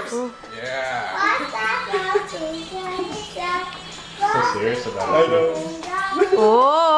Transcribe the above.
Oops. Yeah. So serious about it. I know. Oh.